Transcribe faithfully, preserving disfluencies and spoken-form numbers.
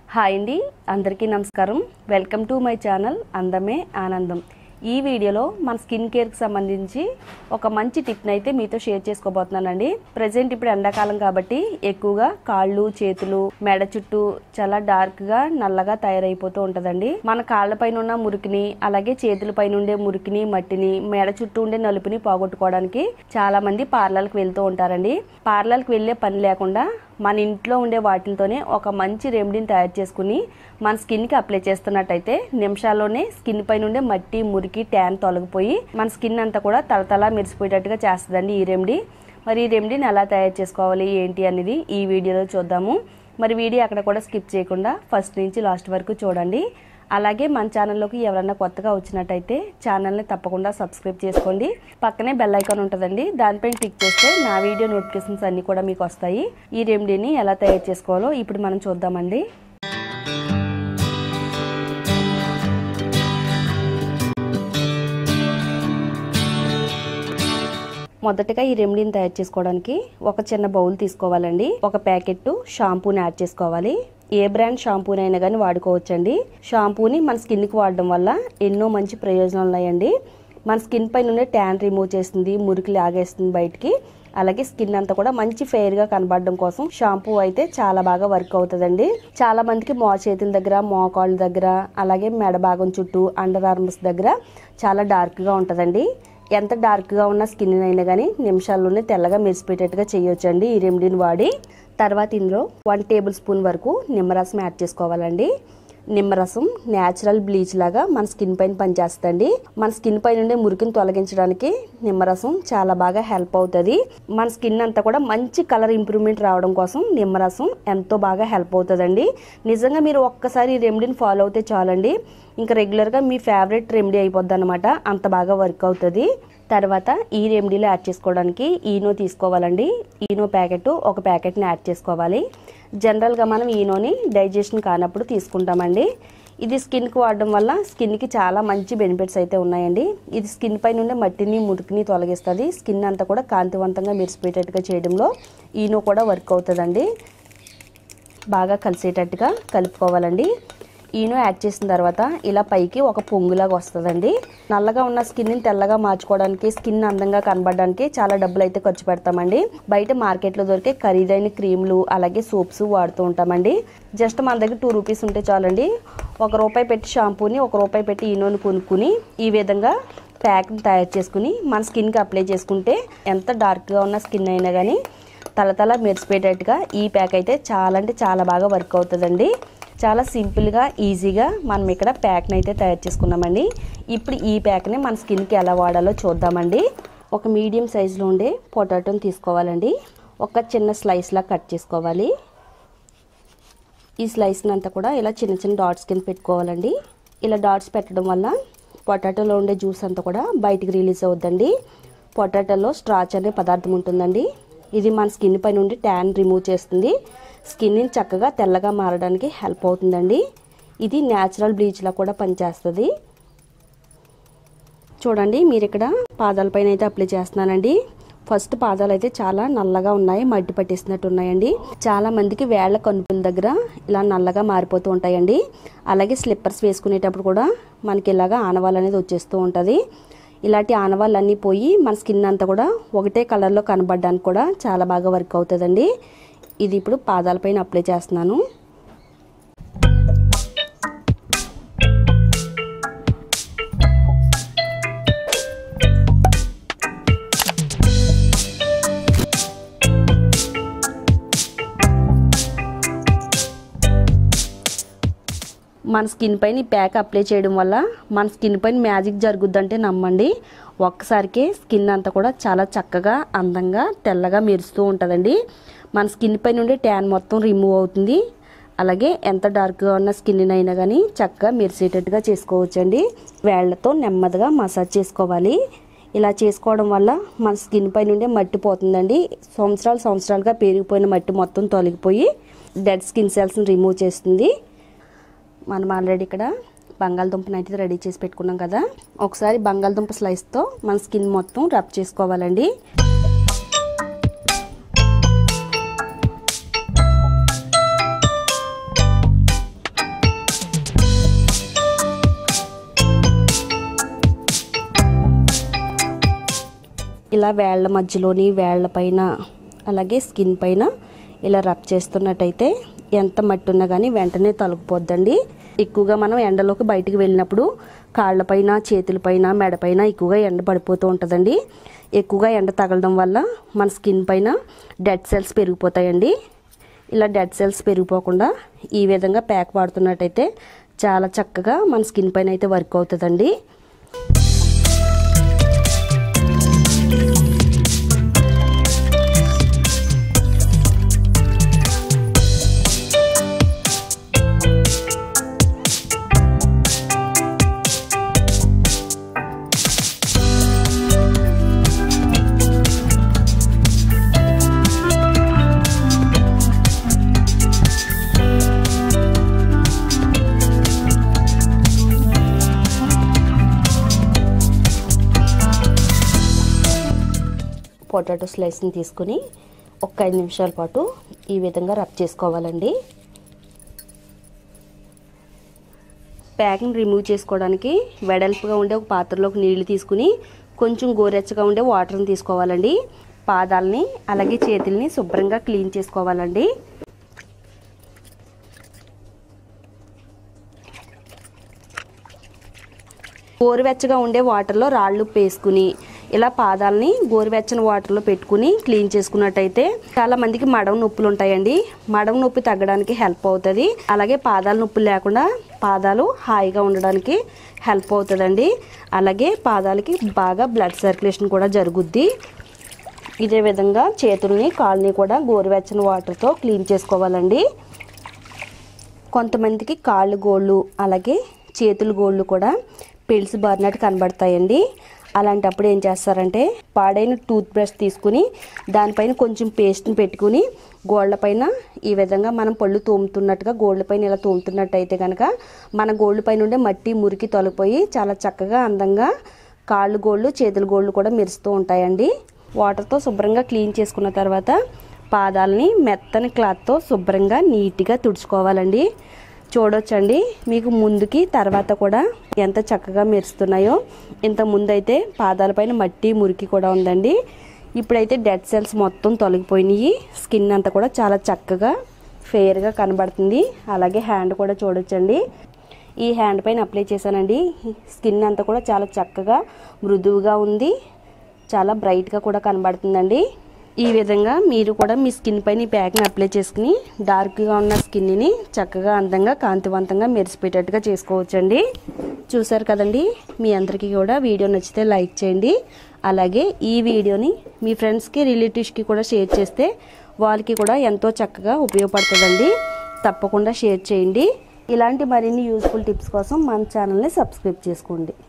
Hi అండి, అందరికీ నమస్కారం. వెల్కమ్ టు మై ఛానల్ అందమే ఆనందం. ఈ వీడియోలో మన స్కిన్ కేర్కి సంబంధించి ఒక మంచి టిప్ని అయితే మీతో షేర్ చేసుకోబోతున్నానండి. ప్రజెంట్ ఇప్పుడు ఎండాకాలం కాబట్టి ఎక్కువగా కాళ్ళు, చేతులు, మెడ చుట్టూ చాలా డార్క్గా నల్లగా తయారైపోతూ ఉంటుందండి. మన కాళ్ళ పైన ఉన్న మురికిని, అలాగే చేతుల పైన ఉండే మురికిని, మట్టిని, మెడ చుట్టూ ఉండే నలుపుని పోగొట్టుకోవడానికి చాలా మంది పార్లర్కి వెళ్తూ ఉంటారండి. పార్లర్కి వెళ్ళే పని లేకుండా మన ఇంట్లో ఉండే వాటితోనే ఒక మంచి రెమెడీని తయారు చేసుకుని మన స్కిన్కి అప్లై చేస్తున్నట్టయితే నిమిషాల్లోనే స్కిన్ పైన ఉండే మట్టి, మురికి, ట్యాన్ తొలగిపోయి మన స్కిన్ అంతా కూడా తలతలా మెరిసిపోయేటట్టుగా చేస్తుందండి ఈ రెమెడీ. మరి ఈ రెమెడీని ఎలా తయారు చేసుకోవాలి ఏంటి అనేది ఈ వీడియోలో చూద్దాము. మరి వీడియో అక్కడ కూడా స్కిప్ చేయకుండా ఫస్ట్ నుంచి లాస్ట్ వరకు చూడండి. అలాగే మన ఛానల్లోకి ఎవరైనా కొత్తగా వచ్చినట్టయితే ఛానల్ని తప్పకుండా సబ్స్క్రైబ్ చేసుకోండి. పక్కనే బెల్ ఐకాన్ ఉంటుందండి, దానిపైన క్లిక్ చేస్తే నా వీడియో నోటిఫికేషన్స్ అన్నీ కూడా మీకు వస్తాయి. ఈ రెమెడీని ఎలా తయారు చేసుకోవాలో ఇప్పుడు మనం చూద్దామండి. మొదటగా ఈ రెమెడీని తయారు చేసుకోవడానికి ఒక చిన్న బౌల్ తీసుకోవాలండి. ఒక ప్యాకెట్ షాంపూని యాడ్ చేసుకోవాలి. ఏ బ్రాండ్ షాంపూని అయినా కానీ వాడుకోవచ్చండి. షాంపూని మన స్కిన్కి వాడడం వల్ల ఎన్నో మంచి ప్రయోజనాలు ఉన్నాయండి. మన స్కిన్ పైన ఉండే ట్యాన్ రిమూవ్ చేస్తుంది, మురికి లాగేస్తుంది బయటికి. అలాగే స్కిన్ అంతా కూడా మంచి ఫెయిర్ గా కనబడడం కోసం షాంపూ అయితే చాలా బాగా వర్క్ అవుతుందండి. చాలా మందికి మో చేతుల దగ్గర, మోకాళ్ళ దగ్గర, అలాగే మెడ భాగం చుట్టూ, అండర్ ఆర్మ్స్ దగ్గర చాలా డార్క్ గా ఉంటుందండి. ఎంత డార్క్ గా ఉన్న స్కిన్ అయినా కానీ నిమిషాల్లోనే తెల్లగా మెరిసిపోయేటట్టుగా చేయొచ్చండి ఈ రెమెడీని వాడి. తర్వాత ఇందులో వన్ టేబుల్ స్పూన్ వరకు నిమ్మరసం యాడ్ చేసుకోవాలండి. నిమ్మరసం న్యాచురల్ బ్లీచ్ లాగా మన స్కిన్ పైన పనిచేస్తుంది. మన స్కిన్ పైన ఉండే మురికిని తొలగించడానికి నిమ్మరసం చాలా బాగా హెల్ప్ అవుతుంది. మన స్కిన్ అంతా కూడా మంచి కలర్ ఇంప్రూవ్మెంట్ రావడం కోసం నిమ్మరసం ఎంతో బాగా హెల్ప్ అవుతుందండి. నిజంగా మీరు ఒక్కసారి ఈ రెమెడీని ఫాలో అవుతే చాలండి, ఇంకా రెగ్యులర్గా మీ ఫేవరెట్ రెమెడీ అయిపోద్ది అనమాట. అంత బాగా వర్క్ అవుతుంది. తర్వాత ఈ రెమెడీలో యాడ్ చేసుకోవడానికి ఈనో తీసుకోవాలండి. ఈనో ప్యాకెట్ ఒక ప్యాకెట్ని యాడ్ చేసుకోవాలి. జనరల్గా మనం ఈనోని డైజెషన్ కానప్పుడు తీసుకుంటామండి. ఇది స్కిన్కి వాడడం వల్ల స్కిన్కి చాలా మంచి బెనిఫిట్స్ అయితే ఉన్నాయండి. ఇది స్కిన్ పైన ఉండే మట్టిని, మురికిని తొలగిస్తుంది. స్కిన్ అంతా కూడా కాంతివంతంగా మెరిసిపోయేటట్టుగా చేయడంలో ఈనో కూడా వర్క్ అవుతుందండి. బాగా కలిసేటట్టుగా కలుపుకోవాలండి. ఈనో యాడ్ చేసిన తర్వాత ఇలా పైకి ఒక పొంగులాగా వస్తుందండి. నల్లగా ఉన్న స్కిన్ని తెల్లగా మార్చుకోవడానికి, స్కిన్ అందంగా కనబడడానికి చాలా డబ్బులు అయితే ఖర్చు పెడతామండి. బయట మార్కెట్లో దొరికే ఖరీదైన క్రీములు, అలాగే సోప్స్ వాడుతూ ఉంటామండి. జస్ట్ మన దగ్గర టూ రూపీస్ ఉంటే చాలండి. ఒక రూపాయి పెట్టి షాంపూని, ఒక రూపాయి పెట్టి ఈనోని కొనుక్కుని ఈ విధంగా ప్యాక్ని తయారు చేసుకుని మన స్కిన్కి అప్లై చేసుకుంటే ఎంత డార్క్గా ఉన్న స్కిన్ అయినా కానీ తలతల మెరిసిపోయేటట్టుగా ఈ ప్యాక్ అయితే చాలా అంటే చాలా బాగా వర్క్ అవుతుందండి. చాలా సింపుల్గా, ఈజీగా మనం ఇక్కడ ప్యాక్ని అయితే తయారు చేసుకున్నామండి. ఇప్పుడు ఈ ప్యాక్ని మన స్కిన్కి ఎలా వాడాలో చూద్దామండి. ఒక మీడియం సైజులో ఉండే పొటాటోని తీసుకోవాలండి. ఒక చిన్న స్లైస్లా కట్ చేసుకోవాలి. ఈ స్లైస్ని అంతా కూడా ఇలా చిన్న చిన్న డాట్స్ కింద పెట్టుకోవాలండి. ఇలా డాట్స్ పెట్టడం వల్ల పొటాటోలో ఉండే జ్యూస్ అంతా కూడా బయటికి రిలీజ్ అవుద్దండి. పొటాటోలో స్ట్రాచ్ అనే పదార్థం ఉంటుందండి. ఇది మన స్కిన్ పై నుండి ట్యాన్ రిమూవ్ చేస్తుంది. స్కిన్ని చక్కగా తెల్లగా మారడానికి హెల్ప్ అవుతుందండి. ఇది న్యాచురల్ బ్లీచ్లా కూడా పనిచేస్తుంది. చూడండి, మీరు ఇక్కడ పాదాలపైన అయితే అప్లై చేస్తున్నానండి. ఫస్ట్ పాదాలు అయితే చాలా నల్లగా ఉన్నాయి, మడ్డి పట్టేసినట్టు ఉన్నాయండి. చాలా మందికి వేళ్ల కనుపుల దగ్గర ఇలా నల్లగా మారిపోతూ ఉంటాయండి. అలాగే స్లిప్పర్స్ వేసుకునేటప్పుడు కూడా మనకి ఇలాగా ఆనవాళ్ళు అనేది వచ్చేస్తూ ఉంటుంది. ఇలాంటి ఆనవాళ్ళన్నీ పోయి మన స్కిన్ అంతా కూడా ఒకటే కలర్లో కనబడడానికి కూడా చాలా బాగా వర్క్ అవుతుందండి. ఇది ఇప్పుడు పాదాలపైన అప్లై చేస్తున్నాను. మన స్కిన్ పైన ఈ ప్యాక్ అప్లై చేయడం వల్ల మన స్కిన్ పైన మ్యాజిక్ జరుగుద్దంటే నమ్మండి. ఒక్కసారికే స్కిన్ అంతా కూడా చాలా చక్కగా, అందంగా, తెల్లగా మెరుస్తూ ఉంటుందండి. మన స్కిన్ పైన ఉండే ట్యాన్ మొత్తం రిమూవ్ అవుతుంది. అలాగే ఎంత డార్క్గా ఉన్న స్కిన్ అయినా కానీ చక్కగా మెరిసేటట్టుగా చేసుకోవచ్చండి. వేళ్లతో నెమ్మదిగా మసాజ్ చేసుకోవాలి. ఇలా చేసుకోవడం వల్ల మన స్కిన్ పైన ఉండే మట్టి పోతుందండి. సంవత్సరాలు సంవత్సరాలుగా పెరిగిపోయిన మట్టి మొత్తం తొలగిపోయి డెడ్ స్కిన్ సెల్స్ని రిమూవ్ చేస్తుంది. మనం ఆల్రెడీ ఇక్కడ బంగాళదుంపని అయితే రెడీ చేసి పెట్టుకున్నాం కదా. ఒకసారి బంగాళదుంప స్లైస్తో మన స్కిన్ మొత్తం రబ్ చేసుకోవాలండి. ఇలా వేళ్ల మధ్యలోని వేళ్ల పైన అలాగే స్కిన్ పైన ఇలా రబ్ చేస్తున్నట్టయితే ఎంత మట్టి ఉన్నా కానీ వెంటనే తొలగిపోద్దండి. ఎక్కువగా మనం ఎండలోకి బయటికి వెళ్ళినప్పుడు కాళ్ళపైన చేతులపైన మెడపైన ఎక్కువగా ఎండ పడిపోతూ ఉంటుందండి. ఎక్కువగా ఎండ తగలడం వల్ల మన స్కిన్ పైన డెడ్ సెల్స్ పెరిగిపోతాయండి. ఇలా డెడ్ సెల్స్ పెరిగిపోకుండా ఈ విధంగా ప్యాక్ వాడుతున్నట్టయితే చాలా చక్కగా మన స్కిన్ పైన అయితే వర్క్ అవుతుందండి. పొటాటో స్లైస్ని తీసుకుని ఒక ఐదు నిమిషాల పాటు ఈ విధంగా రబ్ చేసుకోవాలండి. ప్యాక్ని రిమూవ్ చేసుకోవడానికి వెడల్పుగా ఉండే ఒక పాత్రలోకి నీళ్లు తీసుకుని కొంచెం గోరెచ్చగా ఉండే వాటర్ని తీసుకోవాలండి. పాదాలని అలాగే చేతుల్ని శుభ్రంగా క్లీన్ చేసుకోవాలండి. గోరువెచ్చగా ఉండే వాటర్లో రాళ్ళు వేసుకుని ఇలా పాదాలని గోరువెచ్చని వాటర్లో పెట్టుకుని క్లీన్ చేసుకున్నట్టయితే చాలా మందికి మడమ నొప్పులు ఉంటాయండి. మడమ నొప్పి తగ్గడానికి హెల్ప్ అవుతుంది. అలాగే పాదాల నొప్పులు లేకుండా పాదాలు హాయిగా ఉండడానికి హెల్ప్ అవుతుందండి. అలాగే పాదాలకి బాగా బ్లడ్ సర్క్యులేషన్ కూడా జరుగుద్ది. ఇదే విధంగా చేతుల్ని కాళ్ళని కూడా గోరువెచ్చని వాటర్తో క్లీన్ చేసుకోవాలండి. కొంతమందికి కాళ్ళు గోళ్ళు అలాగే చేతులు గోళ్ళు కూడా పెల్స్ బారినట్టు కనబడతాయండి. అలాంటప్పుడు ఏం చేస్తారంటే పాడైన టూత్ బ్రష్ తీసుకుని దానిపైన కొంచెం పేస్ట్ని పెట్టుకుని గోళ్ళపైన ఈ విధంగా మనం పళ్ళు తోముతున్నట్టుగా గోళ్ళపైన ఇలా తోముతున్నట్టయితే కనుక మన గోళ్ళపైన ఉండే మట్టి మురికి తొలగిపోయి చాలా చక్కగా అందంగా కాళ్ళు గోళ్ళు చేతుల గోళ్ళు కూడా మెరుస్తూ ఉంటాయండి. వాటర్తో శుభ్రంగా క్లీన్ చేసుకున్న తర్వాత పాదాలని మెత్తని క్లాత్తో శుభ్రంగా నీట్గా తుడుచుకోవాలండి. చూడొచ్చండి మీకు ముందుకి తర్వాత కూడా ఎంత చక్కగా మెరుస్తున్నాయో. ఇంత ముందైతే పాదాలపైన మట్టి మురికి కూడా ఉందండి. ఇప్పుడైతే డెడ్ సెల్స్ మొత్తం తొలగిపోయినాయి. స్కిన్ అంతా కూడా చాలా చక్కగా ఫెయిర్గా కనబడుతుంది. అలాగే హ్యాండ్ కూడా చూడొచ్చండి. ఈ హ్యాండ్ పైన అప్లై చేశానండి. స్కిన్ అంతా కూడా చాలా చక్కగా మృదువుగా ఉంది. చాలా బ్రైట్గా కూడా కనబడుతుందండి. ఈ విధంగా మీరు కూడా మీ స్కిన్ పైన ఈ ప్యాక్ని అప్లై చేసుకుని డార్క్గా ఉన్న స్కిన్ని చక్కగా అందంగా కాంతివంతంగా మెరిసిపోయేటట్టుగా చేసుకోవచ్చండి. చూసారు కదండి. మీ అందరికీ కూడా వీడియో నచ్చితే లైక్ చేయండి. అలాగే ఈ వీడియోని మీ ఫ్రెండ్స్కి రిలేటివ్స్కి కూడా షేర్ చేస్తే వాళ్ళకి కూడా ఎంతో చక్కగా ఉపయోగపడుతుందండి. తప్పకుండా షేర్ చేయండి. ఇలాంటి మరిన్ని యూస్ఫుల్ టిప్స్ కోసం మన ఛానల్ని సబ్స్క్రైబ్ చేసుకోండి.